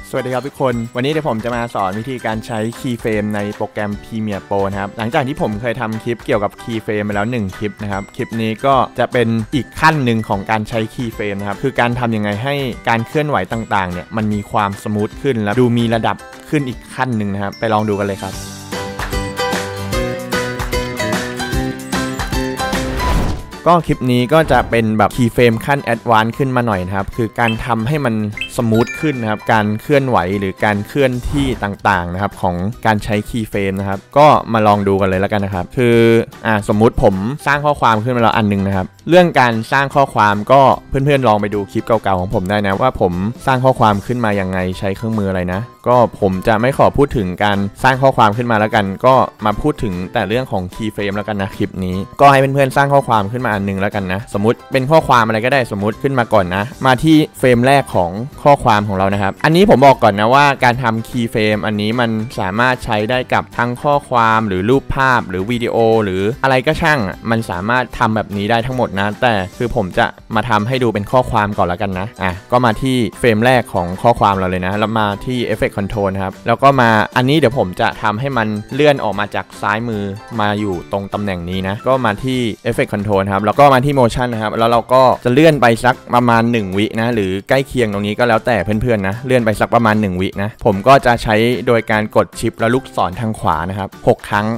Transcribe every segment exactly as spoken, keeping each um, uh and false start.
สวัสดีครับทุกคนวันนี้เดี๋ยวผมจะมาสอนวิธีการใช้ Keyframe ในโปรแกรม Premiere Pro นะครับหลังจากที่ผมเคยทำคลิปเกี่ยวกับ Keyframe ไปแล้วหนึ่งคลิปนะครับคลิปนี้ก็จะเป็นอีกขั้นหนึ่งของการใช้ Keyframe นะครับคือการทำยังไงให้การเคลื่อนไหวต่างๆเนี่ยมันมีความสมูทขึ้นแล้วดูมีระดับขึ้นอีกขั้นหนึ่งนะครับไปลองดูกันเลยครับก็คลิปนี้ก็จะเป็นแบบ Keyframe ขั้น Advanced ขึ้นมาหน่อยนะครับคือการทำให้มันสมูทขึ้นนะครับการเคลื่อนไหวหรือการเคลื่อนที่ต่างๆนะครับของการใช้ Keyframe นะครับก็มาลองดูกันเลยแล้วกันนะครับคืออ่าสมมุติผมสร้างข้อความขึ้นมาแล้วอันนึงนะครับเรื่องการสร้างข้อความก็เพื่อนๆลองไปดูคลิปเก่าๆของผมได้นะว่าผมสร้างข้อความขึ้นมายังไงใช้เครื่องมืออะไรนะก็ผมจะไม่ขอพูดถึงการสร้างข้อความขึ้นมาแล้วกันก็มาพูดถึงแต่เรื่องของ Keyframe แล้วกันนะคลิปนี้ก็ให้เพื่อนๆสร้างข้อความขึ้นมาอันนึงแล้วกันนะสมมติเป็นข้อความอะไรก็ได้สมมติขึ้นมาก่อนนะมาที่เฟรมแรกของข้อความของเรานะครับอันนี้ผมบอกก่อนนะว่าการทำ Keyframe อันนี้มันสามารถใช้ได้กับทั้งข้อความหรือรูปภาพหรือวิดีโอหรืออะไรก็ช่างมันสามารถทำแบบนี้ได้ทั้งหมดนะแต่คือผมจะมาทำให้ดูเป็นข้อความก่อนแล้วกันนะอ่ะก็มาที่เฟรมแรกของข้อความเราเลยนะแล้วมาที่ Effect Control ครับแล้วก็มาอันนี้เดี๋ยวผมจะทำให้มันเลื่อนออกมาจากซ้ายมือมาอยู่ตรงตำแหน่งนี้นะก็มาที่ Effect Control ครับแล้วก็มาที่ Motion นะครับแล้วเราก็จะเลื่อนไปสักประมาณหนึ่งวินะหรือใกล้เคียงตรงนี้ก็แล้วแต่เพื่อนๆนะเลื่อนไปสักประมาณหนึ่งวินะผมก็จะใช้โดยการกดชิปแล้วลูกศรทางขวานะครับหกครั้ง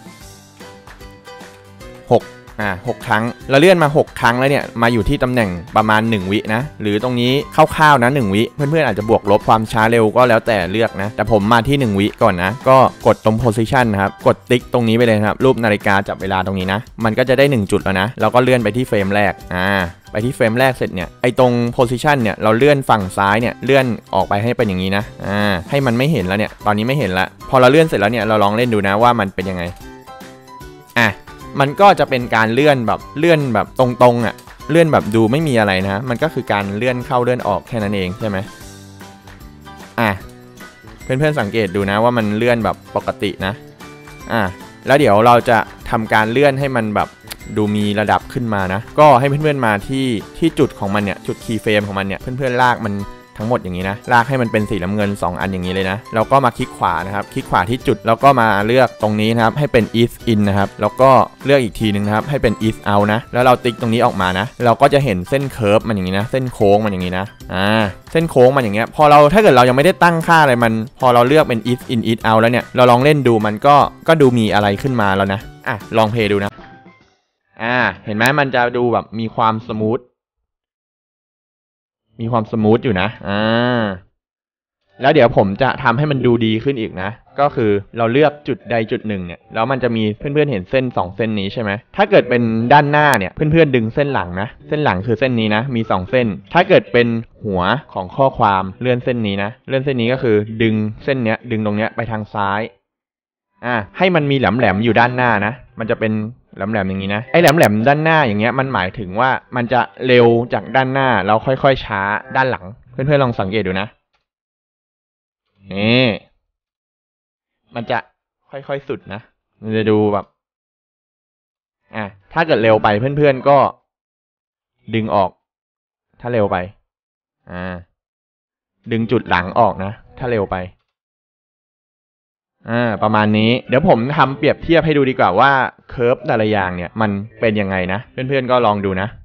หกอ่าหกครั้งเราเลื่อนมาหกครั้งแล้วเนี่ยมาอยู่ที่ตำแหน่งประมาณหนึ่งวินะหรือตรงนี้คร่าวๆนะหนึ่งวิเพื่อนๆอาจจะบวกลบความช้าเร็วก็แล้วแต่เลือกนะแต่ผมมาที่หนึ่งวิก่อนนะก็กดตรง position นะครับกดติ๊กตรงนี้ไปเลยครับรูปนาฬิกาจับเวลาตรงนี้นะมันก็จะได้หนึ่งจุดแล้วนะแล้วก็เลื่อนไปที่เฟรมแรกอ่าไปที่เฟรมแรกเสร็จเนี่ยไอตรง position เนี่ยเราเลื่อนฝั่งซ้ายเนี่ยเลื่อนออกไปให้เป็นอย่างนี้นะอ่าให้มันไม่เห็นแล้วเนี่ยตอนนี้ไม่เห็นแล้วพอเราเลื่อนเสร็จแล้วเนี่ยเราลองเล่นดูนะว่ามันเป็นยังไงอ่ะมันก็จะเป็นการเลื่อนแบบเลื่อนแบบตรงๆอ่ะเลื่อนแบบดูไม่มีอะไรนะมันก็คือการเลื่อนเข้าเลื่อนออกแค่นั้นเองใช่ไหมอ่ะเพื่อนๆสังเกตดูนะว่ามันเลื่อนแบบปกตินะอ่ะแล้วเดี๋ยวเราจะทำการเลื่อนให้มันแบบดูมีระดับขึ้นมานะก็ให้เพื่อนๆมาที่ที่จุดของมันเนี่ยจุด Keyframe ของมันเนี่ยเพื่อนๆลากมันทั้งหมดอย่างนี้นะลากให้มันเป็นสีน้ำเงินสองอันอย่างนี้เลยนะแล้วก็มาคลิกขวานะครับคลิกขวาที่จุดแล้วก็มาเลือกตรงนี้นะครับให้เป็น ease in นะครับแล้วก็เลือกอีกทีนึงนะครับให้เป็น ease out นะแล้วเราติ๊กตรงนี้ออกมานะเราก็จะเห็นเส้นเคิร์ฟมันอย่างนี้นะเส้นโค้งมันอย่างนี้นะอ่าเส้นโค้งมันอย่างเงี้ยพอเราถ้าเกิดเรายังไม่ได้ตั้งค่าอะไรมันพอเราเลือกเป็น ease in ease out แล้วเนี่ยเราลองเล่นดูมันก็ก็ดูมีอะไรขึ้นมาแล้วนะอ่ะลองเพลย์ดูนะอ่าเห็นไหมมันจะดูแบบมีความสมูทมีความสมูทอยู่นะอ่าแล้วเดี๋ยวผมจะทำให้มันดูดีขึ้นอีกนะก็คือเราเลือกจุดใดจุดหนึ่งเนี่ยแล้วมันจะมีเพื่อนๆเห็นเส้นสองเส้นนี้ใช่ไหมถ้าเกิดเป็นด้านหน้าเนี่ยเพื่อนๆดึงเส้นหลังนะเส้นหลังคือเส้นนี้นะมีสองเส้นถ้าเกิดเป็นหัวของข้อความเลื่อนเส้นนี้นะเลื่อนเส้นนี้ก็คือดึงเส้นเนี้ยดึงตรงเนี้ยไปทางซ้ายอ่าให้มันมีแหลมๆอยู่ด้านหน้านะมันจะเป็นแหลมๆอย่างนี้นะไอ้แหลมๆด้านหน้าอย่างเงี้ยมันหมายถึงว่ามันจะเร็วจากด้านหน้าแล้วค่อยๆช้าด้านหลังเพื่อนๆลองสังเกตดูนะนี่มันจะค่อยๆสุดนะมันจะดูแบบอ่ะถ้าเกิดเร็วไปเพื่อนๆก็ดึงออกถ้าเร็วไปอ่าดึงจุดหลังออกนะถ้าเร็วไปอ่าประมาณนี้เดี๋ยวผมทำเปรียบเทียบให้ดูดีกว่าว่าเคิร์ฟแต่ละอย่างเนี่ยมันเป็นยังไงนะเพื่อนๆก็ลองดูนะ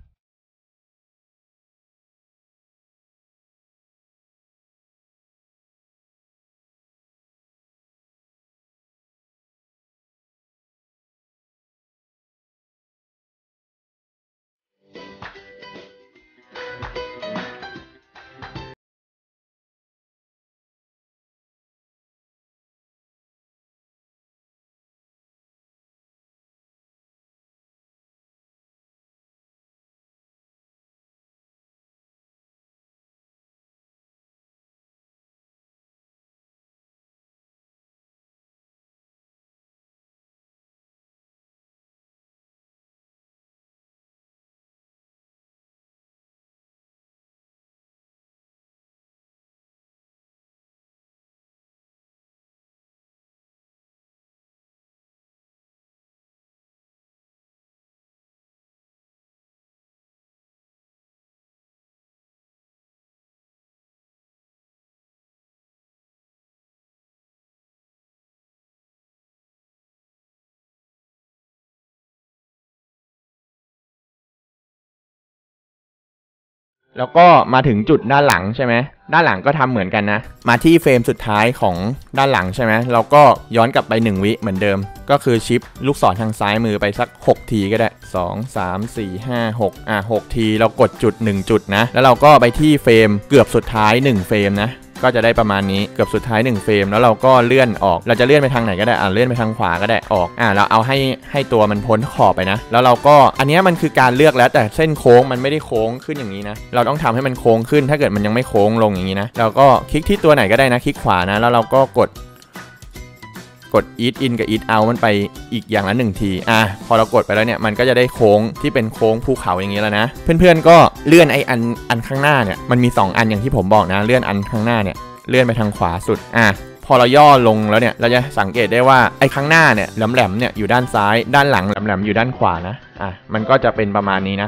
แล้วก็มาถึงจุดด้านหลังใช่ไหมด้านหลังก็ทำเหมือนกันนะมาที่เฟรมสุดท้ายของด้านหลังใช่ไหมเราก็ย้อนกลับไปหนึ่งวิเหมือนเดิมก็คือชิปลูกศรทางซ้ายมือไปสักหกทีก็ได้สอง สาม สี่ ห้า หกอ่ะหกทีเรากดจุดหนึ่งจุดนะแล้วเราก็ไปที่เฟรมเกือบสุดท้ายหนึ่งเฟรมนะก็จะได้ประมาณนี้เกือบสุดท้ายหนึ่งเฟรมแล้วเราก็เลื่อนออกเราจะเลื่อนไปทางไหนก็ได้อ่ะเลื่อนไปทางขวาก็ได้ออกอ่ะเราเอาให้ให้ตัวมันพ้นขอบไปนะแล้วเราก็อันนี้มันคือการเลือกแล้วแต่เส้นโค้งมันไม่ได้โค้งขึ้นอย่างนี้นะเราต้องทำให้มันโค้งขึ้นถ้าเกิดมันยังไม่โค้งลงอย่างนี้นะเราก็คลิกที่ตัวไหนก็ได้นะคลิกขวานะแล้วเราก็กดกด eat in กับ eat out มันไปอีกอย่างละหนึ่งทีอ่ะพอเรากดไปแล้วเนี่ยมันก็จะได้โค้งที่เป็นโค้งภูเขาอย่างนี้แล้วนะเพื่อนๆก็เลื่อนไออันอันข้างหน้าเนี่ยมันมีสองอันอย่างที่ผมบอกนะเลื่อนอันข้างหน้าเนี่ยเลื่อนไปทางขวาสุดอ่ะพอเราย่อลงแล้วเนี่ยเราจะสังเกตได้ว่าไอ้ข้างหน้าเนี่ยแหลมๆเนี่ยอยู่ด้านซ้ายด้านหลังแหลมๆอยู่ด้านขวานะอ่ะมันก็จะเป็นประมาณนี้นะ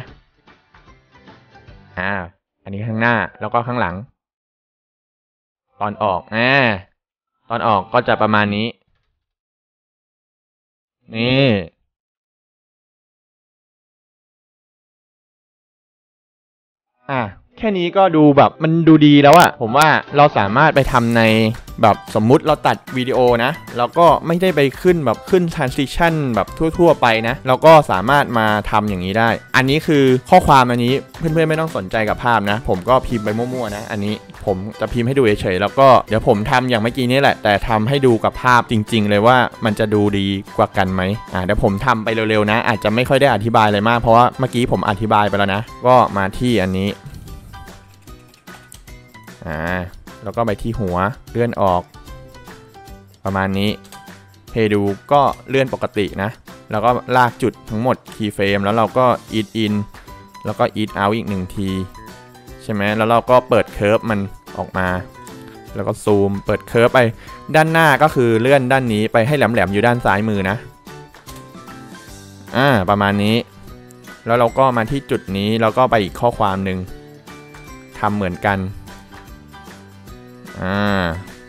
อ่าอันนี้ข้างหน้าแล้วก็ข้างหลังตอนออกอ่าตอนออกก็จะประมาณนี้นี่อ่ะแค่นี้ก็ดูแบบมันดูดีแล้วอะผมว่าเราสามารถไปทำในแบบสมมุติเราตัดวิดีโอนะเราก็ไม่ได้ไปขึ้นแบบขึ้น transition แบบทั่วๆไปนะเราก็สามารถมาทำอย่างนี้ได้อันนี้คือข้อความอันนี้เพื่อนๆไม่ต้องสนใจกับภาพนะผมก็พิมพ์ไปมั่วๆนะอันนี้ผมจะพิมพ์ให้ดูเฉยๆแล้วก็เดี๋ยวผมทำอย่างเมื่อกี้นี้แหละแต่ทำให้ดูกับภาพจริงๆเลยว่ามันจะดูดีกว่ากันไหมอ่าเดี๋ยวผมทำไปเร็วๆนะอาจจะไม่ค่อยได้อธิบายอะไรมากเพราะว่าเมื่อกี้ผมอธิบายไปแล้วนะก็มาที่อันนี้อ่าแล้วก็ไปที่หัวเลื่อนออกประมาณนี้เพย์ดูก็เลื่อนปกตินะแล้วก็ลากจุดทั้งหมดคีย์เฟรมแล้วเราก็ eat in แล้วก็ eat out อีกหนึ่งทีใช่ไหมแล้วเราก็เปิดเคิร์ฟมันออกมาแล้วก็ซูมเปิดเคิร์ฟไปด้านหน้าก็คือเลื่อนด้านนี้ไปให้แหลมๆอยู่ด้านซ้ายมือนะอ่าประมาณนี้แล้วเราก็มาที่จุดนี้แล้วก็ไปอีกข้อความหนึ่งทำเหมือนกันอ่า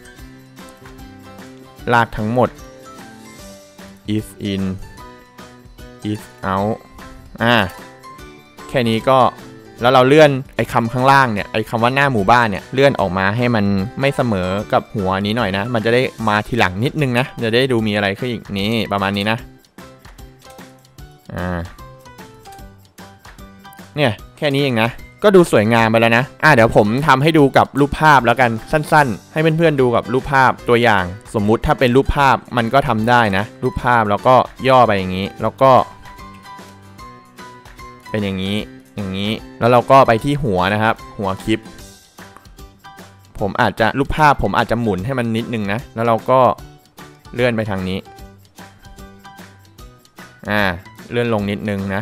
ลากทั้งหมด is in is out อ่าแค่นี้ก็แล้วเราเลื่อนไอ้คำข้างล่างเนี่ยไอ้คำว่าหน้าหมู่บ้านเนี่ยเลื่อนออกมาให้มันไม่เสมอกับหัวนี้หน่อยนะมันจะได้มาทีหลังนิดนึงนะจะได้ดูมีอะไรขึ้นอีกนี้ประมาณนี้นะอ่าเนี่ยแค่นี้เองนะก็ดูสวยงามไปแล้วนะอ่ะเดี๋ยวผมทำให้ดูกับรูปภาพแล้วกันสั้นๆให้เพื่อนๆดูกับรูปภาพตัวอย่างสมมุติถ้าเป็นรูปภาพมันก็ทำได้นะรูปภาพแล้วก็ย่อไปอย่างนี้แล้วก็เป็นอย่างนี้อย่างนี้แล้วเราก็ไปที่หัวนะครับหัวคลิปผมอาจจะรูปภาพผมอาจจะหมุนให้มันนิดนึงนะแล้วเราก็เลื่อนไปทางนี้อ่าเลื่อนลงนิดนึงนะ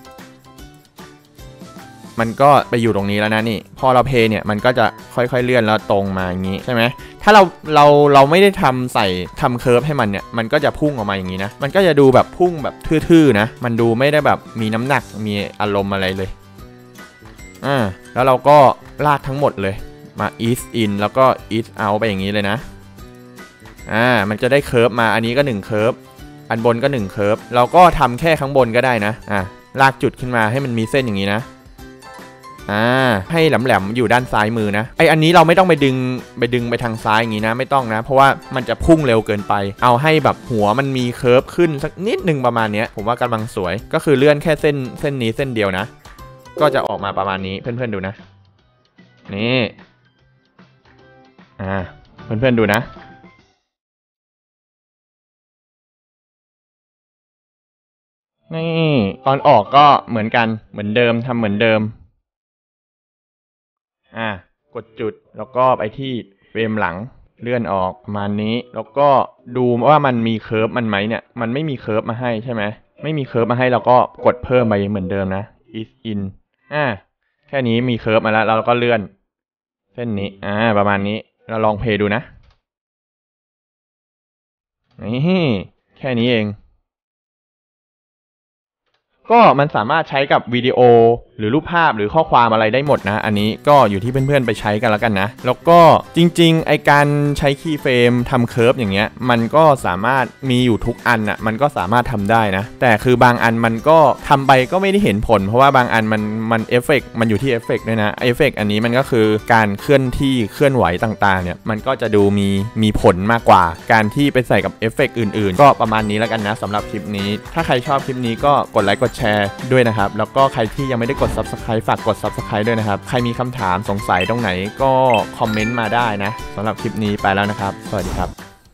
มันก็ไปอยู่ตรงนี้แล้วนะนี่พอเราเพย์เนี่ยมันก็จะค่อยๆเลื่อนแล้วตรงมาอย่างนี้ใช่ไหมถ้าเราเราเราไม่ได้ทำใส่ทำเคิร์ฟให้มันเนี่ยมันก็จะพุ่งออกมาอย่างนี้นะมันก็จะดูแบบพุ่งแบบทื่อๆนะมันดูไม่ได้แบบมีน้ำหนักมีอารมณ์อะไรเลยอ่าแล้วเราก็ลากทั้งหมดเลยมา east in แล้วก็ east out ไปอย่างนี้เลยนะอ่ามันจะได้เคิร์ฟมาอันนี้ก็หนึ่งเคิร์ฟอันบนก็หนึ่งเคิร์ฟเราก็ทำแค่ข้างบนก็ได้นะอ่าลากจุดขึ้นมาให้มันมีเส้นอย่างนี้นะอ่าให้แหลมๆอยู่ด้านซ้ายมือนะไออันนี้เราไม่ต้องไปดึงไปดึงไปทางซ้ายอย่างนี้นะไม่ต้องนะเพราะว่ามันจะพุ่งเร็วเกินไปเอาให้แบบหัวมันมีเคิร์ฟขึ้นสักนิดนึงประมาณนี้ผมว่ากำลังสวยก็คือเลื่อนแค่เส้นเส้นนี้เส้นเดียวนะก็จะออกมาประมาณนี้เพื่อนๆดูนะนี่อ่าเพื่อนๆดูนะนี่ตอนออกก็เหมือนกันเหมือนเดิมทำเหมือนเดิมอ่ากดจุดแล้วก็ไปที่เฟรมหลังเลื่อนออกประมาณนี้แล้วก็ดูว่ามันมีเคิร์ฟมันไหมเนี่ยมันไม่มีเคิร์ฟมาให้ใช่ไหมไม่มีเคิร์ฟมาให้เราก็กดเพิ่มไปเหมือนเดิมนะ is in อ่าแค่นี้มีเคิร์ฟมาแล้วเราก็เลื่อนเส้นนี้อ่าประมาณนี้เราลองเพลย์ดูนะนี่แค่นี้เองก็มันสามารถใช้กับวิดีโอหรือรูปภาพหรือข้อความอะไรได้หมดนะอันนี้ก็อยู่ที่เพื่อนๆไปใช้กันแล้วกันนะแล้วก็จริงๆไอการใช้คีย์เฟรมทำเคิร์ฟอย่างเงี้ยมันก็สามารถมีอยู่ทุกอันอ่ะมันก็สามารถทำได้นะแต่คือบางอันมันก็ทำไปก็ไม่ได้เห็นผลเพราะว่าบางอันมันมันเอฟเฟกต์มันอยู่ที่เอฟเฟกต์ด้วยนะเอฟเฟกต์อันนี้มันก็คือการเคลื่อนที่เคลื่อนไหวต่างๆเนี่ยมันก็จะดูมีมีผลมากกว่าการที่ไปใส่กับเอฟเฟกต์อื่นๆก็ประมาณนี้แล้วกันนะสำหรับคลิปนี้ถ้าใครชอบคลิปนี้ก็กดไลค์กดแชร์ด้วยนะครับแล้วก็ใครที่ยังไม่ได้กด ซับสไครบ์ ฝากกด ซับสไครบ์ ด้วยนะครับใครมีคำถามสงสัยตรงไหนก็คอมเมนต์มาได้นะสำหรับคลิปนี้ไปแล้วนะครับสวัสดีครับ